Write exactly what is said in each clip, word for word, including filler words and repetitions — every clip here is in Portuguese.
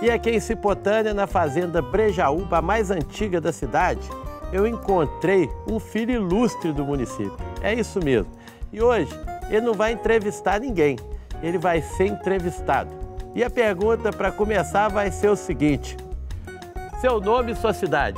E aqui em Cipotânia, na fazenda Brejaúba, a mais antiga da cidade, eu encontrei um filho ilustre do município. É isso mesmo. E hoje ele não vai entrevistar ninguém, ele vai ser entrevistado. E a pergunta para começar vai ser o seguinte: seu nome e sua cidade?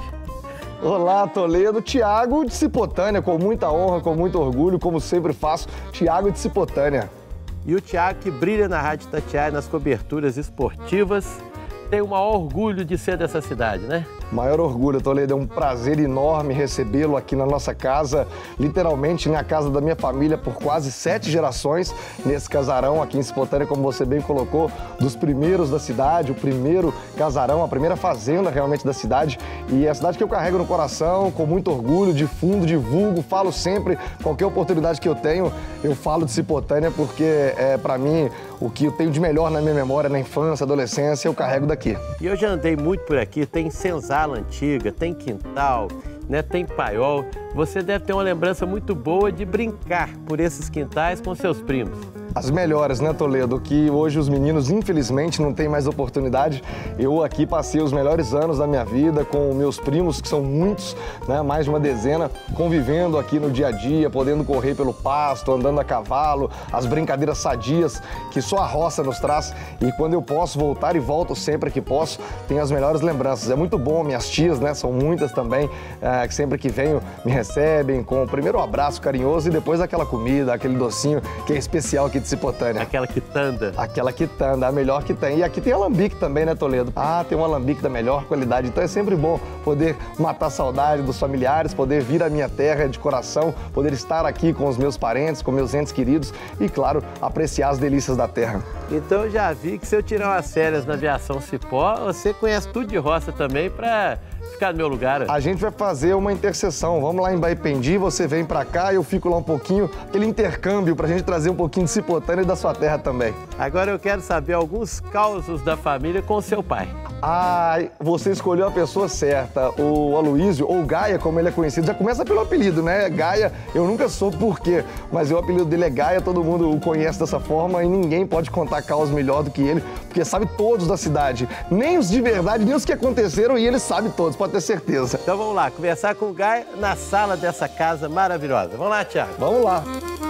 Olá, Toledo. Tiago de Cipotânia, com muita honra, com muito orgulho, como sempre faço, Tiago de Cipotânia. E o Tiago, que brilha na Rádio Itatiaia nas coberturas esportivas, tem o maior orgulho de ser dessa cidade, né? Maior orgulho, Toledo. É um prazer enorme recebê-lo aqui na nossa casa, literalmente na casa da minha família por quase sete gerações, nesse casarão aqui em Cipotânia, como você bem colocou, dos primeiros da cidade, o primeiro casarão, a primeira fazenda realmente da cidade. E é a cidade que eu carrego no coração, com muito orgulho, difundo, divulgo, falo sempre, qualquer oportunidade que eu tenho, eu falo de Cipotânia, porque é, para mim, o que eu tenho de melhor na minha memória, na infância, adolescência, eu carrego daqui. E eu já andei muito por aqui, tem senzala antiga, tem quintal, né, tem paiol. Você deve ter uma lembrança muito boa de brincar por esses quintais com seus primos. As melhores, né, Toledo? Que hoje os meninos, infelizmente, não têm mais oportunidade. Eu aqui passei os melhores anos da minha vida com meus primos, que são muitos, né, mais de uma dezena, convivendo aqui no dia a dia, podendo correr pelo pasto, andando a cavalo, as brincadeiras sadias que só a roça nos traz. E quando eu posso voltar, e volto sempre que posso, tenho as melhores lembranças. É muito bom, minhas tias, né, são muitas também, é, que sempre que venho me recebem com o primeiro um abraço carinhoso e depois aquela comida, aquele docinho que é especial aqui de Cipotânia. Aquela quitanda. Aquela quitanda, a melhor que tem. E aqui tem alambique também, né, Toledo? Ah, tem um alambique da melhor qualidade. Então é sempre bom poder matar a saudade dos familiares, poder vir à minha terra de coração, poder estar aqui com os meus parentes, com meus entes queridos e, claro, apreciar as delícias da terra. Então eu já vi que se eu tirar umas férias na aviação Cipó, você conhece tudo de roça também para ficar no meu lugar. A gente vai fazer uma interseção. Vamos lá em Baipendi, você vem pra cá, eu fico lá um pouquinho, aquele intercâmbio pra gente trazer um pouquinho de Cipotânia e da sua terra também. Agora eu quero saber alguns causos da família com seu pai. Ah, você escolheu a pessoa certa. O Aloísio, ou Gaia, como ele é conhecido, já começa pelo apelido, né? Gaia, eu nunca soube por quê, mas o apelido dele é Gaia, todo mundo o conhece dessa forma e ninguém pode contar caos melhor do que ele, porque sabe todos da cidade. Nem os de verdade, nem os que aconteceram, e ele sabe todos, pode ter certeza. Então vamos lá, conversar com o Gaia na sala dessa casa maravilhosa. Vamos lá, Tiago. Vamos lá.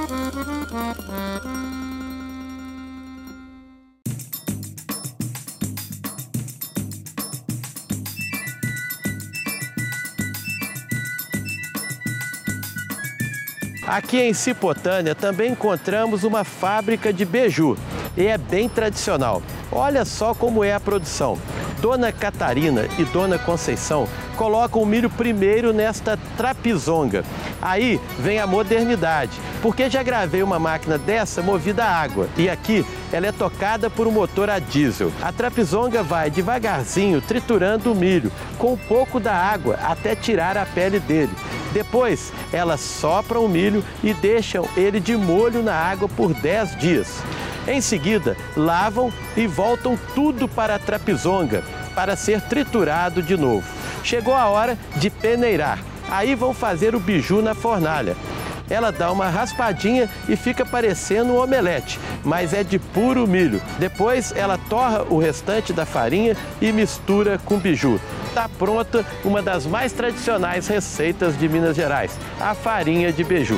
Aqui em Cipotânia também encontramos uma fábrica de beiju e é bem tradicional. Olha só como é a produção. Dona Catarina e Dona Conceição colocam o milho primeiro nesta trapizonga. Aí vem a modernidade, porque já gravei uma máquina dessa movida a água e aqui ela é tocada por um motor a diesel. A trapizonga vai devagarzinho triturando o milho com um pouco da água até tirar a pele dele. Depois, elas sopram o milho e deixam ele de molho na água por dez dias. Em seguida, lavam e voltam tudo para a trapizonga para ser triturado de novo. Chegou a hora de peneirar. Aí vão fazer o beiju na fornalha. Ela dá uma raspadinha e fica parecendo um omelete, mas é de puro milho. Depois ela torra o restante da farinha e mistura com beiju. Está pronta uma das mais tradicionais receitas de Minas Gerais, a farinha de beiju.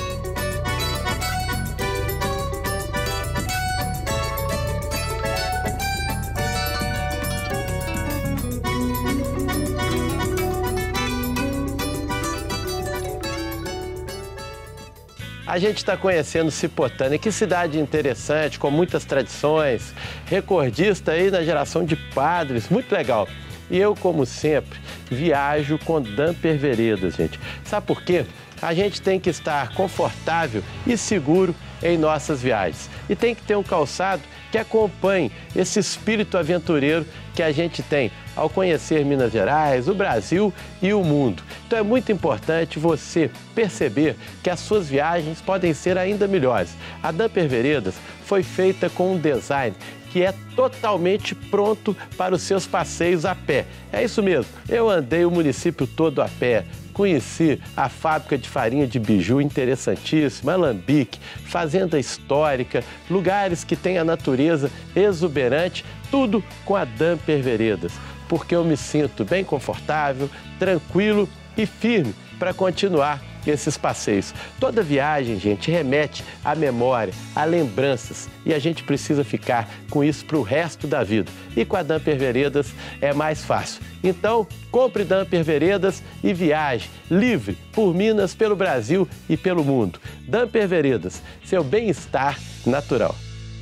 A gente está conhecendo Cipotânia, que cidade interessante, com muitas tradições, recordista aí na geração de padres, muito legal. E eu, como sempre, viajo com Damper Veredas, gente. Sabe por quê? A gente tem que estar confortável e seguro em nossas viagens. E tem que ter um calçado que acompanhe esse espírito aventureiro que a gente tem ao conhecer Minas Gerais, o Brasil e o mundo. Então é muito importante você perceber que as suas viagens podem ser ainda melhores. A Damper Veredas foi feita com um design que é totalmente pronto para os seus passeios a pé. É isso mesmo, eu andei o município todo a pé, conheci a fábrica de farinha de biju, interessantíssima, Alambique, fazenda histórica, lugares que têm a natureza exuberante, tudo com a Damper Veredas, porque eu me sinto bem confortável, tranquilo e firme para continuar esses passeios. Toda viagem, gente, remete à memória, a lembranças, e a gente precisa ficar com isso para o resto da vida. E com a Damper Veredas é mais fácil. Então, compre Damper Veredas e viaje livre por Minas, pelo Brasil e pelo mundo. Damper Veredas, seu bem-estar natural.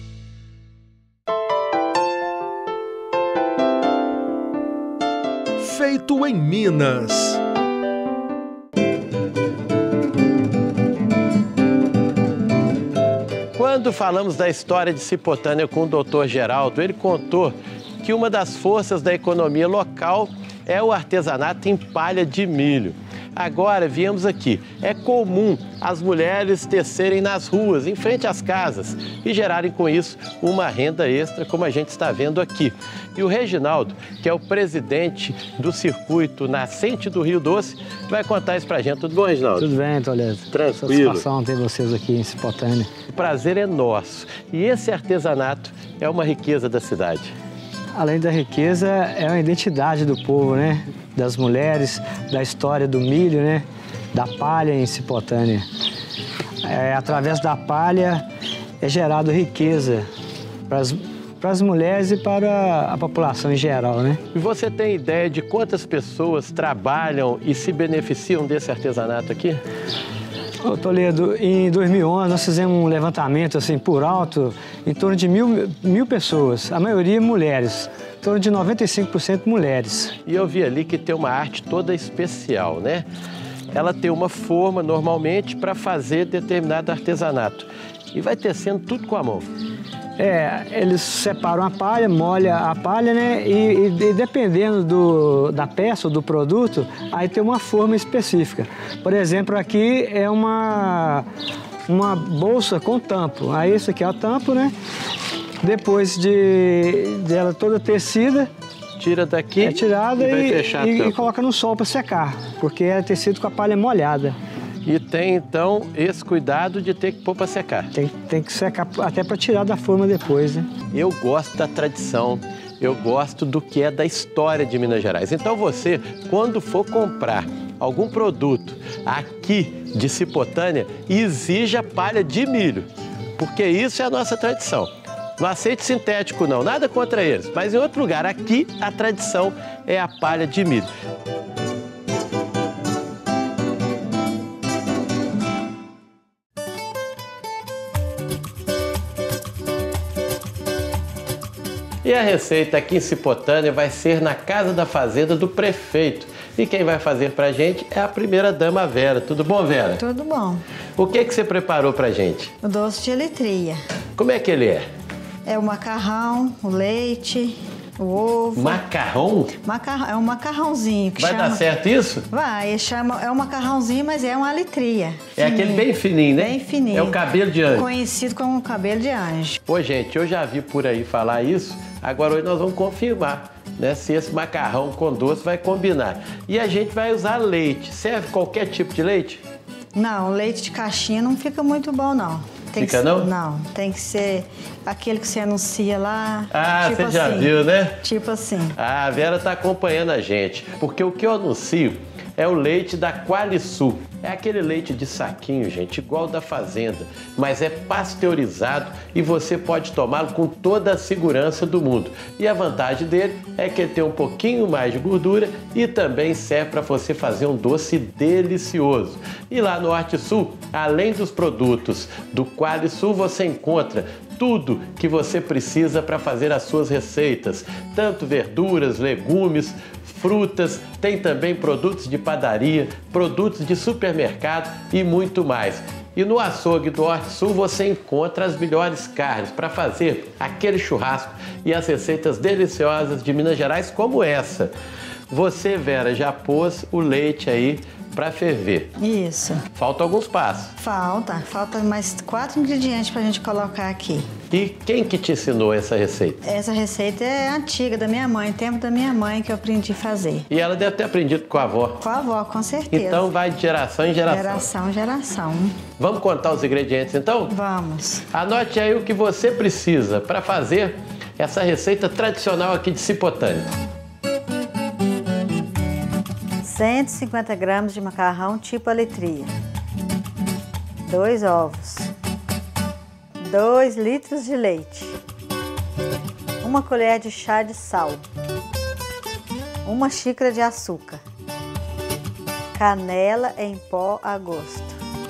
Feito em Minas. Quando falamos da história de Cipotânea com o doutor Geraldo, ele contou que uma das forças da economia local é o artesanato em palha de milho. Agora viemos aqui. É comum as mulheres tecerem nas ruas, em frente às casas, e gerarem com isso uma renda extra, como a gente está vendo aqui. E o Reginaldo, que é o presidente do circuito Nascente do Rio Doce, vai contar isso pra gente. Tudo bom, Reginaldo? Tudo bem, Toledo. Tranquilo. Satisfação ter vocês aqui em Cipotânea. O prazer é nosso. E esse artesanato é uma riqueza da cidade. Além da riqueza, é uma identidade do povo, né? Das mulheres, da história do milho, né? Da palha em Cipotânea. É, através da palha é gerado riqueza para as mulheres e para a população em geral, né? E você tem ideia de quantas pessoas trabalham e se beneficiam desse artesanato aqui? Ô, Toledo, em dois mil e onze nós fizemos um levantamento assim por alto, em torno de mil, mil pessoas, a maioria mulheres, em torno de noventa e cinco por cento mulheres. E eu vi ali que tem uma arte toda especial, né? Ela tem uma forma normalmente para fazer determinado artesanato e vai tecendo tudo com a mão. É, eles separam a palha, molham a palha, né? E, e, e dependendo do, da peça ou do produto, aí tem uma forma específica. Por exemplo, aqui é uma, uma bolsa com tampo. Aí isso aqui é o tampo, né? Depois de, de ela toda tecida, tira daqui, é tirada e, vai e, fechar e, a e coloca no sol para secar, porque é tecido com a palha molhada. E tem, então, esse cuidado de ter que pôr para secar. Tem, tem que secar até para tirar da forma depois, né? Eu gosto da tradição, eu gosto do que é da história de Minas Gerais. Então você, quando for comprar algum produto aqui de Cipotânea, exija palha de milho, porque isso é a nossa tradição. Não aceite sintético não, nada contra eles, mas em outro lugar, aqui a tradição é a palha de milho. E a receita aqui em Cipotânea vai ser na Casa da Fazenda do prefeito. E quem vai fazer pra gente é a primeira-dama Vera. Tudo bom, Vera? Tudo bom. O que que você preparou pra gente? O doce de letria. Como é que ele é? É o macarrão, o leite, o ovo. Macarrão? Macarrão, é um macarrãozinho que vai chama... dar certo isso? Vai, chama... é um macarrãozinho, mas é uma letria. É fininho. Aquele bem fininho, né? Bem fininho. É o cabelo de anjo. Conhecido como cabelo de anjo. Pô, gente, eu já vi por aí falar isso. Agora hoje nós vamos confirmar, né, se esse macarrão com doce vai combinar. E a gente vai usar leite. Serve qualquer tipo de leite? Não, leite de caixinha não fica muito bom, não. Tem fica que, não? Não, tem que ser aquele que você anuncia lá. Ah, tipo você já assim, viu, né? Tipo assim. Ah, a Vera tá acompanhando a gente, porque o que eu anuncio é o leite da Qualisul. É aquele leite de saquinho, gente, igual da fazenda, mas é pasteurizado e você pode tomá-lo com toda a segurança do mundo. E a vantagem dele é que ele tem um pouquinho mais de gordura e também serve para você fazer um doce delicioso. E lá no HortiSul, além dos produtos do Qualisul, você encontra tudo que você precisa para fazer as suas receitas, tanto verduras, legumes, frutas, tem também produtos de padaria, produtos de supermercado e muito mais. E no açougue do HortiSul você encontra as melhores carnes para fazer aquele churrasco e as receitas deliciosas de Minas Gerais como essa. Você, Vera, já pôs o leite aí para ferver. Isso. Faltam alguns passos. Falta. Falta mais quatro ingredientes para a gente colocar aqui. E quem que te ensinou essa receita? Essa receita é antiga, da minha mãe, tempo da minha mãe que eu aprendi a fazer. E ela deve ter aprendido com a avó. Com a avó, com certeza. Então vai de geração em geração. Geração em geração. Vamos contar os ingredientes então? Vamos. Anote aí o que você precisa para fazer essa receita tradicional aqui de Cipotânea. cento e cinquenta gramas de macarrão tipo aletria. Dois ovos. Dois litros de leite. Uma colher de chá de sal. Uma xícara de açúcar. Canela em pó a gosto.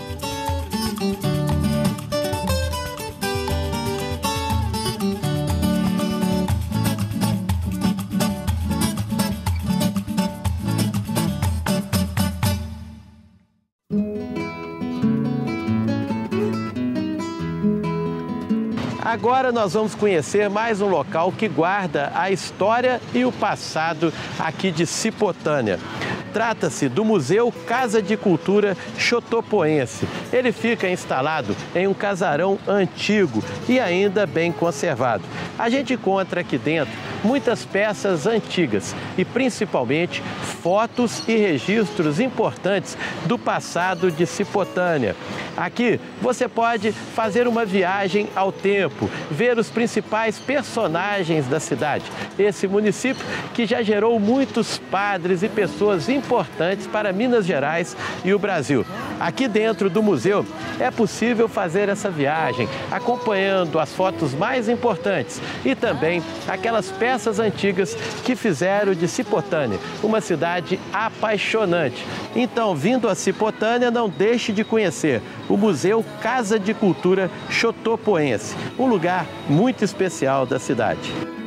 Agora nós vamos conhecer mais um local que guarda a história e o passado aqui de Cipotânea. Trata-se do Museu Casa de Cultura Chotopoense. Ele fica instalado em um casarão antigo e ainda bem conservado. A gente encontra aqui dentro muitas peças antigas e principalmente fotos e registros importantes do passado de Cipotânea. Aqui você pode fazer uma viagem ao tempo, ver os principais personagens da cidade. Esse município que já gerou muitos padres e pessoas importantes para Minas Gerais e o Brasil. Aqui dentro do museu é possível fazer essa viagem, acompanhando as fotos mais importantes e também aquelas peças antigas que fizeram de Cipotânea uma cidade apaixonante. Então, vindo a Cipotânea, não deixe de conhecer o Museu Casa de Cultura Chotopoense, um lugar muito especial da cidade.